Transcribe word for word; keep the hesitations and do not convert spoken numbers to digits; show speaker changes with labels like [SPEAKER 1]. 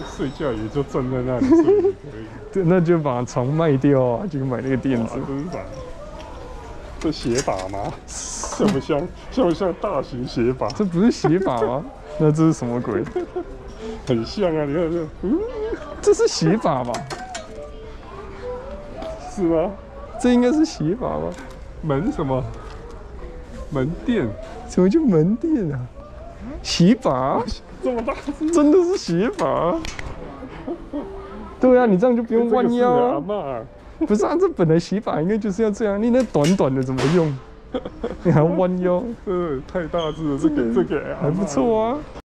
[SPEAKER 1] 睡觉也就站在那里睡也可以。
[SPEAKER 2] 对，那就把床卖掉啊，就买那个垫子。
[SPEAKER 1] 真是烦。这斜把吗？像不像？像不像大型斜把？
[SPEAKER 2] 这不是斜把吗？那这是什么鬼？
[SPEAKER 1] 很像啊！你看这，嗯，
[SPEAKER 2] 这是斜把吧？
[SPEAKER 1] 是吗？
[SPEAKER 2] 这应该是斜把吧？
[SPEAKER 1] 门什么？门垫？
[SPEAKER 2] 什么叫门垫啊？斜把？
[SPEAKER 1] 这么大只？
[SPEAKER 2] 真的是斜把？对啊，你这样就不用弯腰啊。
[SPEAKER 1] 阿嬷。
[SPEAKER 2] 不是啊，这本来洗发应该就是要这样，你那短短的怎么用？你还要弯腰？
[SPEAKER 1] 呃，太大只了，这给这给
[SPEAKER 2] 还不错啊。